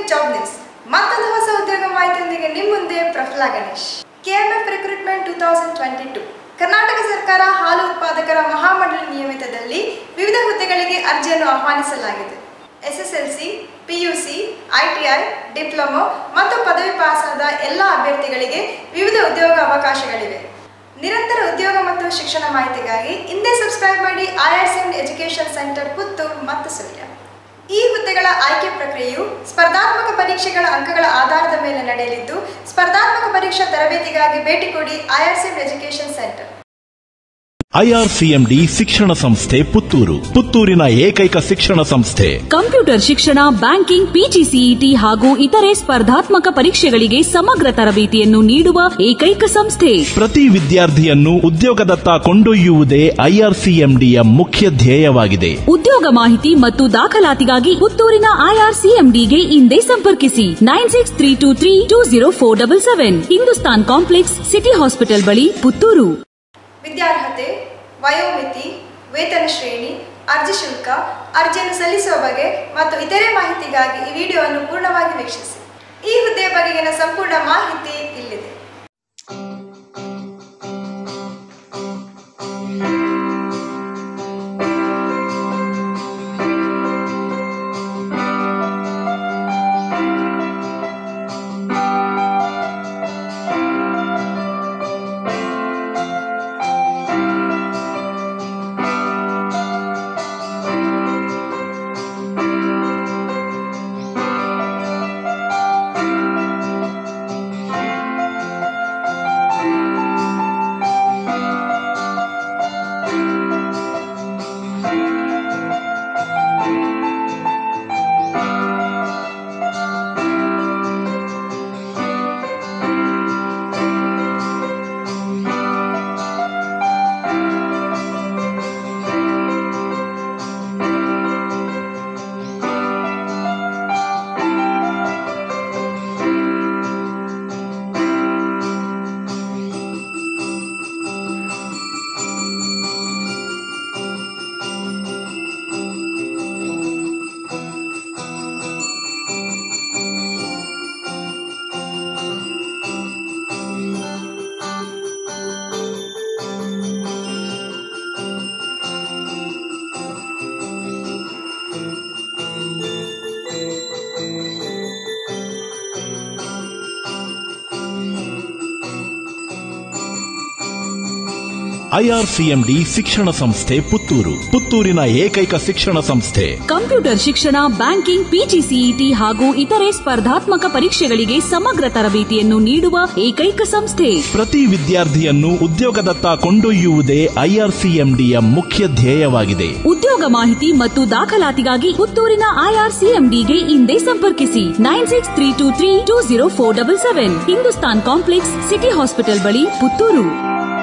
Job news ಮತ್ತೊಂದು ಹೊಸ ಉದ್ಯೋಗ ಮಾಹಿತಿಯೊಂದಿಗೆ ನಿಮ್ಮ ಮುಂದೆ ಪ್ರಫುಲ್ಲಾ ಗಣೇಶ್. ಕೆಎಂಎಫ್ ರಿಕ್ರೂಟ್ಮೆಂಟ್ 2022 ಕರ್ನಾಟಕ ಸರ್ಕಾರ ಹಾಲು ಉತ್ಪಾದಕರ ಮಹಾಮಂಡಳಿ ನಿಯಮಿತದಲ್ಲಿ ವಿವಿಧ ಹುದ್ದೆಗಳಿಗೆ ಅರ್ಜಿಯನ್ನು ಆಹ್ವಾನಿಸಲಾಗಿದೆ. ಎಸ್ಎಸ್ಎಲ್ಸಿ, ಪಿಯುಸಿ, ಐಟಿಐ, ಡಿಪ್ಲೊಮೊ ಮತ್ತು ಪದವಿ ಪಾಸಾದ ಎಲ್ಲ ಅಭ್ಯರ್ಥಿಗಳಿಗೆ ವಿವಿಧ ಉದ್ಯೋಗ ಅವಕಾಶಗಳಿವೆ. ನಿರಂತರ ಉದ್ಯೋಗ ಮತ್ತು ಶಿಕ್ಷಣ ಮಾಹಿತಿಗಾಗಿ ಹಿಂದೆ ಸಬ್ಸ್ಕ್ರೈಬ್ ಮಾಡಿ IRCM ಎಜುಕೇಷನ್ ಸೆಂಟರ್ ಪುತ್ತೂರು ಮತ್ತು ಸುಳ್ಯ. ಈ ಹುದ್ದೆಗಳ ಆಯ್ಕೆ ಪ್ರಕ್ರಿಯೆಯು ಸ್ಪರ್ಧಾತ್ಮಕ ಪರೀಕ್ಷೆಗಳ ಅಂಕಗಳ ಆಧಾರದ ಮೇಲೆ ನಡೆಯಲಿದ್ದು, ಸ್ಪರ್ಧಾತ್ಮಕ ಪರೀಕ್ಷಾ ತರಬೇತಿಗಾಗಿ ಭೇಟಿ ಕೊಡಿ IRCM ಎಜುಕೇಷನ್ ಸೆಂಟರ್. IRCMD ಶಿಕ್ಷಣ ಸಂಸ್ಥೆ ಪುತ್ತೂರು, ಪುತ್ತೂರಿನ ಏಕೈಕ ಶಿಕ್ಷಣ ಸಂಸ್ಥೆ. ಕಂಪ್ಯೂಟರ್ ಶಿಕ್ಷಣ, ಬ್ಯಾಂಕಿಂಗ್, PGCET ಹಾಗೂ ಇತರೆ ಸ್ಪರ್ಧಾತ್ಮಕ ಪರೀಕ್ಷೆಗಳಿಗೆ ಸಮಗ್ರ ತರಬೇತಿಯನ್ನು ನೀಡುವ ಏಕೈಕ ಸಂಸ್ಥೆ. ಪ್ರತಿ ವಿದ್ಯಾರ್ಥಿಯನ್ನು ಉದ್ಯೋಗದತ್ತ ಕೊಂಡೊಯ್ಯುವುದೇ IRCMDಯ ಮುಖ್ಯ ಧ್ಯೇಯವಾಗಿದೆ. ಉದ್ಯೋಗ ಮಾಹಿತಿ ಮತ್ತು ದಾಖಲಾತಿಗಾಗಿ ಪುತ್ತೂರಿನ IRCMDಗೆ ಹಿಂದೆ ಸಂಪರ್ಕಿಸಿ 9632320477, ಹಿಂದೂಸ್ತಾನ್ ಕಾಂಪ್ಲೆಕ್ಸ್, ಸಿಟಿ ಹಾಸ್ಪಿಟಲ್ ಬಳಿ, ಪುತ್ತೂರು. ವಿದ್ಯಾರ್ಹತೆ, ವಯೋಮಿತಿ, ವೇತನ ಶ್ರೇಣಿ, ಅರ್ಜಿ ಶುಲ್ಕ, ಅರ್ಜಿಯನ್ನು ಸಲ್ಲಿಸುವ ಬಗೆ ಮತ್ತು ಇತರೆ ಮಾಹಿತಿಗಾಗಿ ಈ ವಿಡಿಯೋವನ್ನು ಪೂರ್ಣವಾಗಿ ವೀಕ್ಷಿಸಿ. ಈ ಹುದ್ದೆಯ ಬಗೆಗಿನ ಸಂಪೂರ್ಣ ಮಾಹಿತಿ ಇಲ್ಲಿದೆ. IRCMD ಶಿಕ್ಷಣ ಸಂಸ್ಥೆ ಪುತ್ತೂರು, ಪುತ್ತೂರಿನ ಏಕೈಕ ಶಿಕ್ಷಣ ಸಂಸ್ಥೆ. ಕಂಪ್ಯೂಟರ್ ಶಿಕ್ಷಣ, ಬ್ಯಾಂಕಿಂಗ್, PGCET ಹಾಗೂ ಇತರೆ ಸ್ಪರ್ಧಾತ್ಮಕ ಪರೀಕ್ಷೆಗಳಿಗೆ ಸಮಗ್ರ ತರಬೇತಿಯನ್ನು ನೀಡುವ ಏಕೈಕ ಸಂಸ್ಥೆ. ಪ್ರತಿ ವಿದ್ಯಾರ್ಥಿಯನ್ನು ಉದ್ಯೋಗದತ್ತ ಕೊಂಡೊಯ್ಯುವುದೇ IRCMDಯ ಮುಖ್ಯ ಧ್ಯೇಯವಾಗಿದೆ. ಉದ್ಯೋಗ ಮಾಹಿತಿ ಮತ್ತು ದಾಖಲಾತಿಗಾಗಿ ಪುತ್ತೂರಿನ IRCMDಗೆ ಹಿಂದೆ ಸಂಪರ್ಕಿಸಿ 9632320477, ಹಿಂದೂಸ್ತಾನ್ ಕಾಂಪ್ಲೆಕ್ಸ್, ಸಿಟಿ ಹಾಸ್ಪಿಟಲ್ ಬಳಿ, ಪುತ್ತೂರು.